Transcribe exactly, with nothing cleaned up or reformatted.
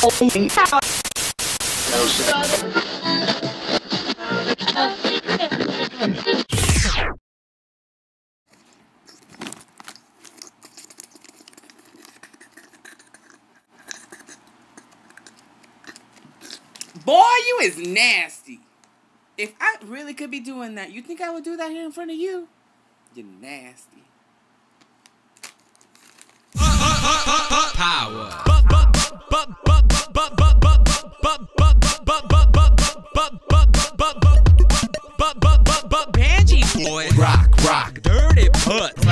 Boy, you is nasty. If I really could be doing that, you think I would do that here in front of you? You're nasty. Power. Banjee boy. Rock, rock. Dirty putt.